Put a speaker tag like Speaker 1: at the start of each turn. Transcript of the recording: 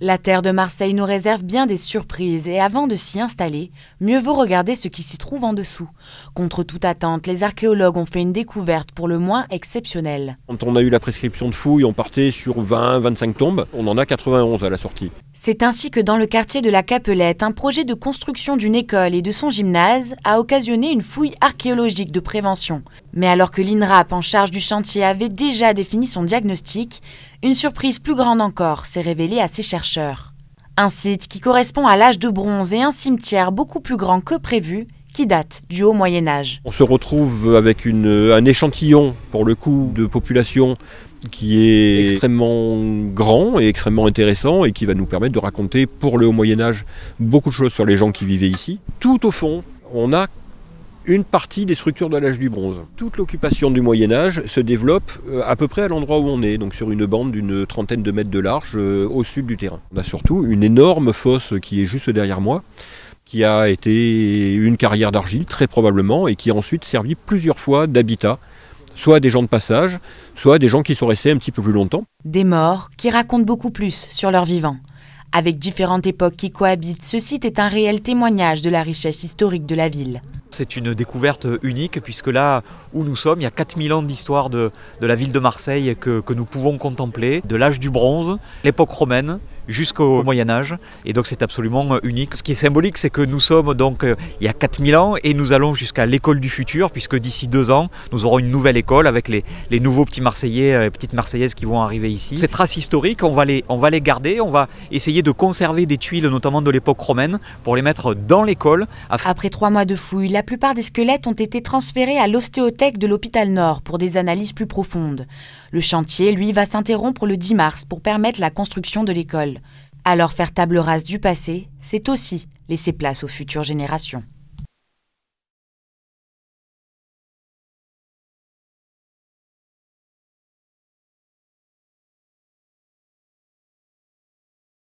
Speaker 1: La terre de Marseille nous réserve bien des surprises et avant de s'y installer, mieux vaut regarder ce qui s'y trouve en dessous. Contre toute attente, les archéologues ont fait une découverte pour le moins exceptionnelle.
Speaker 2: Quand on a eu la prescription de fouilles, on partait sur 20-25 tombes. On en a 91 à la sortie.
Speaker 1: C'est ainsi que dans le quartier de la Capelette, un projet de construction d'une école et de son gymnase a occasionné une fouille archéologique de prévention. Mais alors que l'INRAP en charge du chantier avait déjà défini son diagnostic, une surprise plus grande encore s'est révélée à ses chercheurs. Un site qui correspond à l'âge de bronze et un cimetière beaucoup plus grand que prévu, qui date du Haut Moyen-Âge.
Speaker 2: On se retrouve avec un échantillon, pour le coup, de population qui est extrêmement grand et extrêmement intéressant et qui va nous permettre de raconter pour le Haut Moyen-Âge beaucoup de choses sur les gens qui vivaient ici. Tout au fond, on a une partie des structures de l'âge du bronze. Toute l'occupation du Moyen-Âge se développe à peu près à l'endroit où on est, donc sur une bande d'une trentaine de mètres de large au sud du terrain. On a surtout une énorme fosse qui est juste derrière moi, qui a été une carrière d'argile très probablement et qui a ensuite servi plusieurs fois d'habitat, soit à des gens de passage, soit à des gens qui sont restés un petit peu plus longtemps.
Speaker 1: Des morts qui racontent beaucoup plus sur leurs vivants. Avec différentes époques qui cohabitent, ce site est un réel témoignage de la richesse historique de la ville.
Speaker 3: C'est une découverte unique puisque là où nous sommes, il y a 4000 ans d'histoire de la ville de Marseille que nous pouvons contempler, de l'âge du bronze, l'époque romaine, jusqu'au Moyen-Âge. Et donc c'est absolument unique. Ce qui est symbolique, c'est que nous sommes donc il y a 4000 ans et nous allons jusqu'à l'école du futur, puisque d'ici 2 ans, nous aurons une nouvelle école avec les nouveaux petits Marseillais, petites Marseillaises qui vont arriver ici. Ces traces historiques, on va les garder, on va essayer de conserver des tuiles, notamment de l'époque romaine, pour les mettre dans l'école.
Speaker 1: Après 3 mois de fouilles, la plupart des squelettes ont été transférés à l'ostéothèque de l'hôpital Nord pour des analyses plus profondes. Le chantier, lui, va s'interrompre le 10 mars pour permettre la construction de l'école. Alors faire table rase du passé, c'est aussi laisser place aux futures générations.